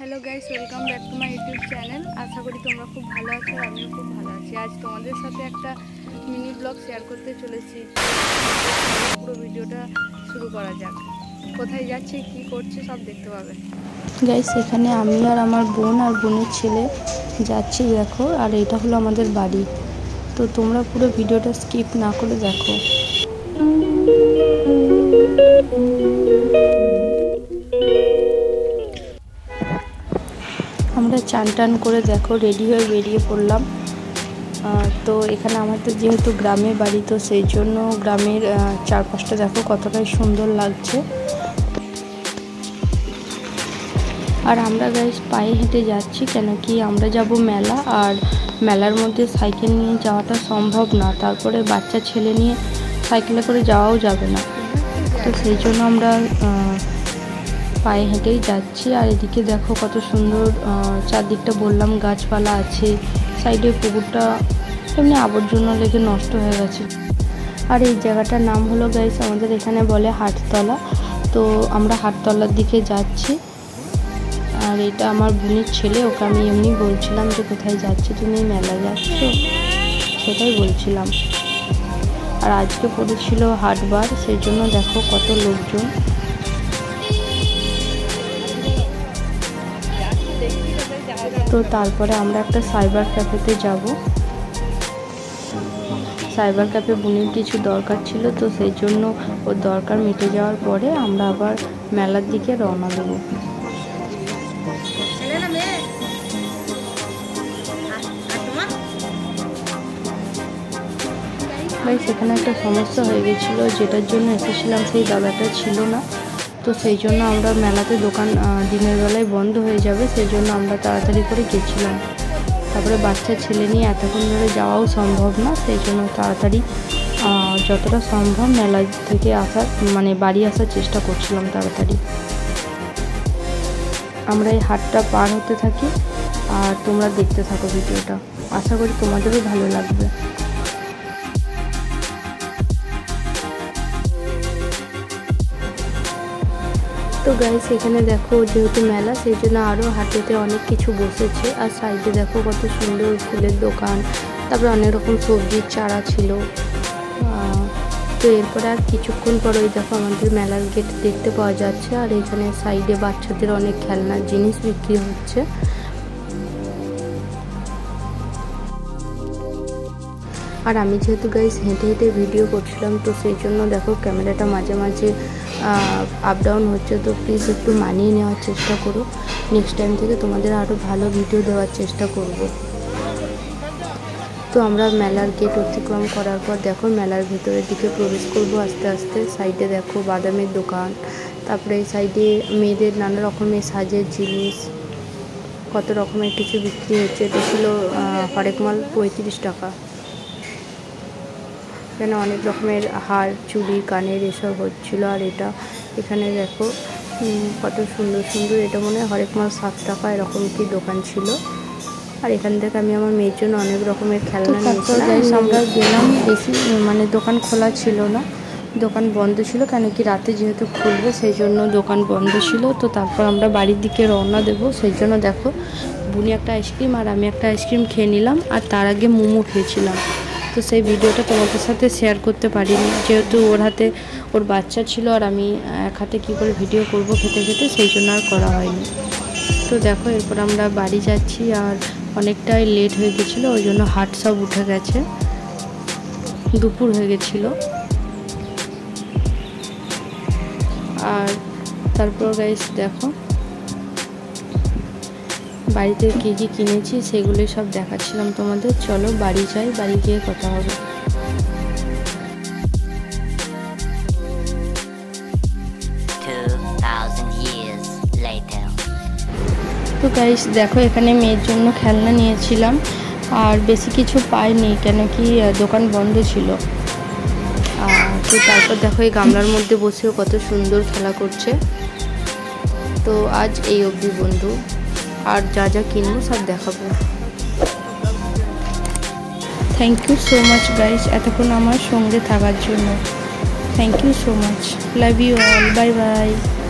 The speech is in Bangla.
Hello guys, welcome back to my YouTube channel. आशा करी তোমরা খুব ভালো আছো আর আমিও খুব ভালো আছি। আজ তোমাদের সাথে একটা মিনি ব্লগ শেয়ার করতে চলেছি। পুরো ভিডিওটা শুরু করা যাক। কোথায় যাচ্ছি, কি করছি সব দেখতে পাবে। গাইস, এখানে আমি আর আমার বোন আর বোনের ছেলে যাচ্ছি দেখো, আর এটা হলো আমাদের বাড়ি। তো তোমরা পুরো ভিডিওটা স্কিপ না করে দেখো। আমরা চান টান করে দেখো রেডি হয়ে বেরিয়ে পড়লাম। তো এখানে আমাদের যেহেতু গ্রামের বাড়ি, তো সেই জন্য গ্রামের চারপাশটা দেখো কতটাই সুন্দর লাগছে। আর আমরা গাইস পায়ে হেঁটে যাচ্ছি, কেন কি আমরা যাব মেলা, আর মেলার মধ্যে সাইকেল নিয়ে যাওয়াটা সম্ভব না। তারপরে বাচ্চা ছেলে নিয়ে সাইকেলে করে যাওয়াও যাবে না, তো সেই জন্য আমরা পায়ে হেঁটেই যাচ্ছি। আর এদিকে দেখো কত সুন্দর চারদিকটা, বললাম গাছপালা আছে, সাইডে পুকুরটা এমনি আবর্জনা লেগে নষ্ট হয়ে গেছে। আর এই জায়গাটার নাম হলো গাইস আমাদের এখানে বলে হাটতলা। তো আমরা হাটতলার দিকে যাচ্ছি। আর এটা আমার বোনের ছেলে, ওকে আমি এমনি বলছিলাম যে কোথায় যাচ্ছি তুমি, মেলা যাচ্ছ, সেটাই বলছিলাম। আর আজকে পড়েছিল হাটবার, সেই জন্য দেখো কত লোকজন। তো তারপরে আমরা একটা সাইবার ক্যাফেতে যাব। সাইবার ক্যাফে বোনের কিছু দরকার ছিল, তো সেই জন্য ওর দরকার মিটে যাওয়ার পরে আমরা আবার মেলার দিকে রওনা দেবো। ভাই সেখানে একটা সমস্যা হয়ে গেছিলো, যেটার জন্য এসেছিলাম সেই দাদাটা ছিল না। তো সেই জন্য আমরা মেলাতে দোকান দিনের বেলায় বন্ধ হয়ে যাবে, সেই জন্য আমরা তাড়াতাড়ি করে গেছিলাম। তারপরে বাচ্চা ছেলে নিয়ে এতক্ষণ ধরে যাওয়াও সম্ভব না, সেই জন্য তাড়াতাড়ি যতটা সম্ভব মেলা থেকে আসার বাড়ি আসার চেষ্টা করছিলাম তাড়াতাড়ি। আমরা এই হাটটা পার হতে থাকি আর তোমরা দেখতে থাকো ভিডিওটা, আশা করি তোমাদেরও ভালো লাগবে। তো গাইস এখানে দেখো যেহেতু মেলা, সেই জন্য আরও হাটেতে অনেক কিছু বসেছে। আর সাইডে দেখো কত সুন্দর ফুলের দোকান, তারপরে অনেক রকম সবজির চারা ছিল। তো এরপরে আর কিছুক্ষণ পর ওই দেখো আমাদের মেলার গেট দেখতে পাওয়া যাচ্ছে। আর এখানে সাইডে বাচ্চাদের অনেক খেলনার জিনিস বিক্রি হচ্ছে। আর আমি যেহেতু গাইস হেঁটে হেঁটে ভিডিও করছিলাম, তো সেই জন্য দেখো ক্যামেরাটা মাঝে মাঝে আপ ডাউন হচ্ছে। তো প্লিজ একটু মানিয়ে নেওয়ার চেষ্টা করো, নেক্সট টাইম থেকে তোমাদের আরও ভালো ভিডিও দেওয়ার চেষ্টা করব। তো আমরা মেলার গেট অতিক্রম করার পর দেখো মেলার ভেতরের দিকে প্রবেশ করব আস্তে আস্তে। সাইডে দেখো বাদামের দোকান, তারপরে এই সাইডে মেয়েদের নানা রকমের সাজের জিনিস, কত রকমের কিছু বিক্রি হচ্ছে। এটা ছিল হরেক মাল 35 টাকা। এখানে অনেক রকমের হার, চুড়ি, কানের এসব হচ্ছিলো। আর এটা এখানে দেখো কত সুন্দর সুন্দর, এটা মনে হয় হরেক মাল 7 টাকা এরকম কি দোকান ছিল। আর এখান থেকে আমি আমার মেয়ের জন্য অনেক রকমের খেলনা নিয়েছিলাম। আমরা গেলাম, বেশি দোকান খোলা ছিল না, দোকান বন্ধ ছিল, কেন কি রাতে যেহেতু খুলবে সেই জন্য দোকান বন্ধ ছিল। তো তারপর আমরা বাড়ির দিকে রওনা দেবো, সেই জন্য দেখো বুনি একটা আইসক্রিম আর আমি একটা আইসক্রিম খেয়ে নিলাম। আর তার আগে মোমো খেয়েছিলাম। তো সেই ভিডিওটা তোমাদের সাথে শেয়ার করতে পারিনি, যেহেতু ওর হাতে ওর বাচ্চা ছিল আর আমি এক হাতে কী করে ভিডিও করব খেতে খেতে, সেই জন্য আর করা হয়নি। তো দেখো এরপর আমরা বাড়ি যাচ্ছি, আর অনেকটাই লেট হয়ে গেছিলো, ওই জন্য হাট সব উঠে গেছে, দুপুর হয়ে গেছিলো। আর তারপর গাইস দেখো বাড়িতে কী কী কিনেছি সেগুলোই সব দেখাচ্ছিলাম তোমাদের। চলো বাড়ি যাই, বাড়ি গিয়ে কথা হবে। তো গাইস দেখো এখানে মেয়ের জন্য খেলনা নিয়েছিলাম, আর বেশি কিছু পাইনি, কেন কি দোকান বন্ধ ছিল। তো তারপর দেখো এই গামলার মধ্যে বসেও কত সুন্দর খেলা করছে। তো আজ এই অবধি বন্ধু, আর যা যা কিনবো সব দেখাবো। Thank you so much guys এতক্ষণ আমার সঙ্গে থাকার জন্য। Thank you so much, love you all, bye by.